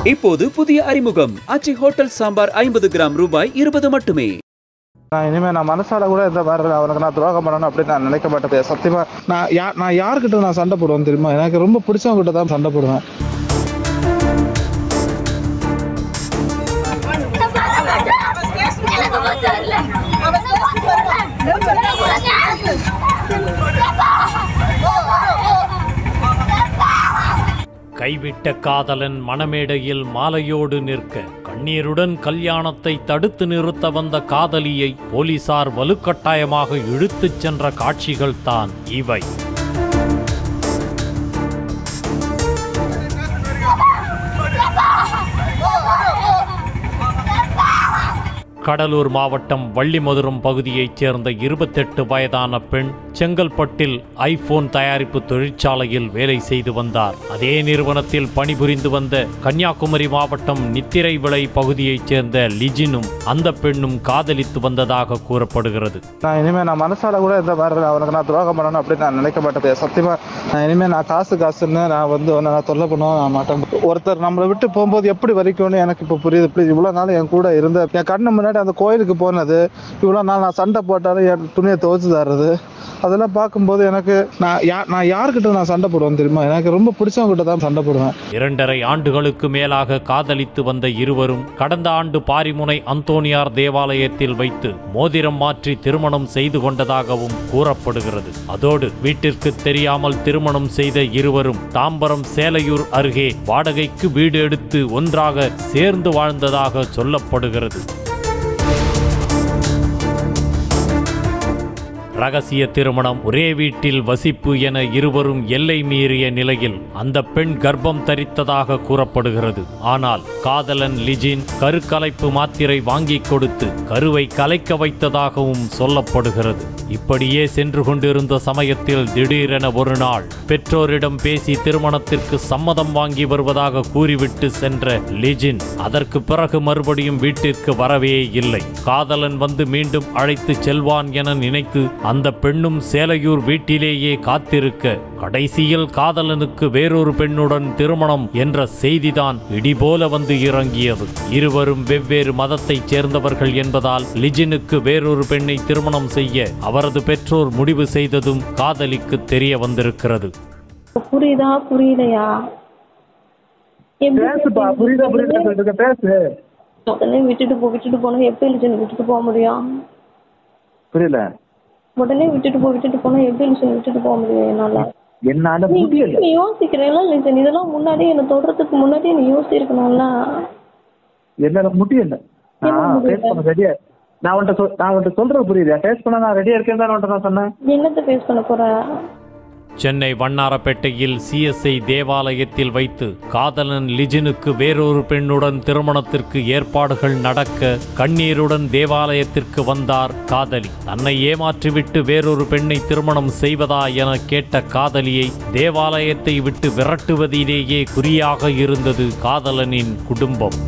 இப்போது புதிய அறிமுகம் அச்சி ஹோட்டல் சாம்பார் 50 கிராம் ரூபாய் 20 மட்டுமே. நான் மனசால கூட இந்த மாதிரி அவனுக்கு நான் துரோகம் பண்ணணும் அப்படின்னு நான் நினைக்க மாட்டேன். சத்தியமா நான் யாருக்கிட்ட நான் சண்டை போடுவேன் தெரியுமா? எனக்கு ரொம்ப பிடிச்சவங்க கிட்ட தான் சண்டை போடுவேன். கைவிட்ட காதலன் மணமேடையில் மாலையோடு நிற்க கண்ணீருடன் கல்யாணத்தை தடுத்து நிறுத்த வந்த காதலியை போலீசார் வலுக்கட்டாயமாக இழுத்துச் சென்ற காட்சிகள் தான் இவை. கடலூர் மாவட்டம் வள்ளிமதுரம் பகுதியைச் சேர்ந்த 28 வயதான பெண் செங்கல்பட்டில் ஐபோன் தயாரிப்பு தொழிற்சாலையில் வேலை செய்து வந்தார். அதே நிறுவனத்தில் பணிபுரிந்து வந்த கன்னியாகுமரி மாவட்டம் நித்திரைவிளை பகுதியைச் சேர்ந்த லிஜினும் அந்த பெண்ணும் காதலித்து வந்ததாக கூறப்படுகிறது. நான் மனசால கூட இந்த மாதிரி அவனுக்கு நான் துரோகம் பண்ணணும் அப்படின்னு நான் நினைக்க மாட்டேன். சத்தியமா நான் காசுன்னு நான் தொல்லை பண்ண மாட்டேன். ஒருத்தர் நம்மளை விட்டு போகும்போது எப்படி வரைக்கும்னு எனக்கு இப்போ புரியுது. இப்படி இவ்வளோ நாள் என் கூட இருந்த என் கண்ணு முன்னாடி அந்த கோயிலுக்கு போனது, இவ்வளோ நாள் நான் சண்டை போட்டாலும் என் துணியை துவைச்சு தர்றது, அதெல்லாம் பார்க்கும்போது எனக்கு நான் யாருக்கிட்ட நான் சண்டை போடுவேன் தெரியுமா? எனக்கு ரொம்ப பிடிச்சவங்க கிட்ட தான் சண்டை போடுவேன். 2.5 ஆண்டுகளுக்கு மேலாக காதலித்து வந்த இருவரும் கடந்த ஆண்டு பாரிமுனை அந்தோனியார் தேவாலயத்தில் வைத்து மோதிரம் மாற்றி திருமணம் செய்து கொண்டதாகவும் கூறப்படுகிறது. அதோடு வீட்டிற்கு தெரியாமல் திருமணம் செய்த இருவரும் தாம்பரம் சேலையூர் அருகே வாடகைக்கு வீடு எடுத்து ஒன்றாக சேர்ந்து வாழ்ந்ததாக சொல்லப்படுகிறது. ரகசிய திருமணம், ஒரே வீட்டில் வசிப்பு என இருவரும் எல்லை மீறிய நிலையில் அந்த பெண் கர்ப்பம் தரித்ததாக கூறப்படுகிறது. ஆனால் காதலன் லிஜின் கருக்கலைப்பு மாத்திரை வாங்கி கொடுத்து கருவை கலைக்க வைத்ததாகவும் சொல்லப்படுகிறது. இப்படியே சென்று கொண்டிருந்த சமயத்தில் திடீரென ஒரு நாள் பெற்றோரிடம் பேசி திருமணத்திற்கு சம்மதம் வாங்கி வருவதாக கூறிவிட்டு சென்ற லிஜின் அதற்கு பிறகு மறுபடியும் வீட்டிற்கு வரவே இல்லை. காதலன் வந்து மீண்டும் அழைத்து செல்வான் என நினைத்து அந்த பெண்ணும் சேலையூர் வீட்டிலேயே காத்திருக்க கடைசியில் காதலனுக்கு வேறொரு பெண்ணுடன் திருமணம் என்ற செய்திதான் இடிபோல வந்து இறங்கியது. இருவரும் வெவ்வேறு மதத்தைச் சேர்ந்தவர்கள் என்பதால் லிஜினுக்கு வேறொரு பெண்ணை திருமணம் செய்ய அவரது பெற்றோர் முடிவு செய்ததும் காதலிக்கு தெரிய வந்திருக்கிறது. புரியுதா புரியலையா? உடனே விட்டுட்டு போனா எப்படி லிஜன் விட்டுட்டு போக முடியும்? புரியல. உடனே விட்டுட்டு போனா எப்படி லிஜன் விட்டுட்டு போக முடியும்? என்னால முடியல. நீ யோசிக்கிறேன்ல லிஜன், இதெல்லாம் முன்னாடியே என்ன தொடறதுக்கு முன்னாடியே நீ யோசிச்சிருக்கணும்ல. என்னால முடியல. நான் உன்கிட்ட சொல்றது புரியுது. டேஸ்ட் பண்ண நான் ரெடியா இருக்கேன் தான் நான் சொன்னேன். என்னத்தை ஃபேஸ் பண்ண போற? சென்னை வண்ணாரப்பேட்டையில் சிஎஸ்ஐ தேவாலயத்தில் வைத்து காதலன் லிஜினுக்கு வேறொரு பெண்ணுடன் திருமணத்திற்கு ஏற்பாடுகள் நடக்க கண்ணீருடன் தேவாலயத்திற்கு வந்தார் காதலி. தன்னை ஏமாற்றிவிட்டு வேறொரு பெண்ணை திருமணம் செய்வதா என கேட்ட காதலியை தேவாலயத்தை விட்டு விரட்டுவதிலேயே குறியாக இருந்தது காதலனின் குடும்பம்.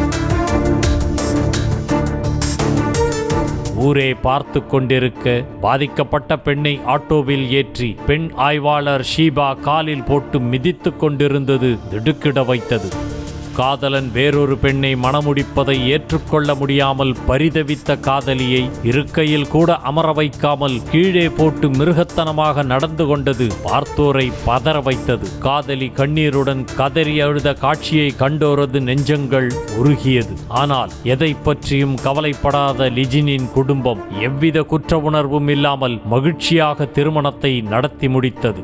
ஊரே பார்த்து கொண்டிருக்க பாதிக்கப்பட்ட பெண்ணை ஆட்டோவில் ஏற்றி பெண் ஆய்வாளர் ஷீபா காலில் போட்டு மிதித்து கொண்டிருந்தது திடுக்கிட வைத்தது. காதலன் வேறொரு பெண்ணை மணமுடிப்பதை ஏற்றுக்கொள்ள முடியாமல் பரிதவித்த காதலியை இருக்கையில் கூட அமர வைக்காமல் கீழே போட்டு மிருகத்தனமாக நடந்து கொண்டது பார்த்தோரை பதற வைத்தது. காதலி கண்ணீருடன் கதறி அழுத காட்சியை கண்டோரது நெஞ்சங்கள் உருகியது. ஆனால் எதை பற்றியும் கவலைப்படாத லிஜினின் குடும்பம் எவ்வித குற்ற உணர்வும் இல்லாமல் மகிழ்ச்சியாக திருமணத்தை நடத்தி முடித்தது.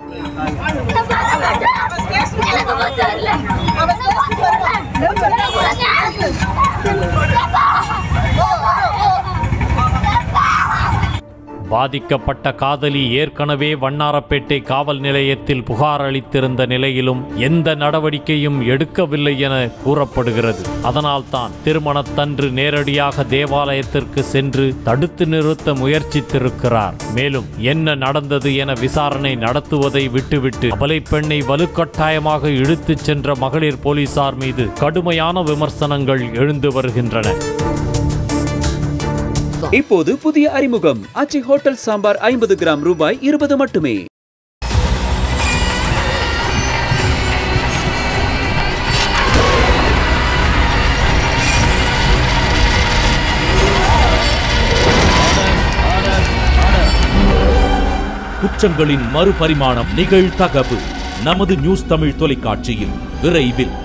பாதிக்கப்பட்ட காதலி ஏற்கனவே வண்ணாரப்பேட்டை காவல் நிலையத்தில் புகார் அளித்திருந்த நிலையிலும் எந்த நடவடிக்கையும் எடுக்கவில்லை என கூறப்படுகிறது. அதனால்தான் திருமணத்தன்று நேரடியாக தேவாலயத்திற்கு சென்று தடுத்து நிறுத்த முயற்சித்திருக்கிறார். மேலும் என்ன நடந்தது என விசாரணை நடத்துவதை விட்டுவிட்டு அபலை பெண்ணை வலுக்கட்டாயமாக இழுத்துச் சென்ற மகளிர் போலீசார் மீது கடுமையான விமர்சனங்கள் எழுந்து வருகின்றன. இப்போது புதிய அறிமுகம் அச்சி ஹோட்டல் சாம்பார் 50 கிராம் ரூபாய் 20 மட்டுமே. குற்றங்களின் மறுபரிமாணம் நிகழ்தகவு நமது நியூஸ் தமிழ் தொலைக்காட்சியில் விரைவில்.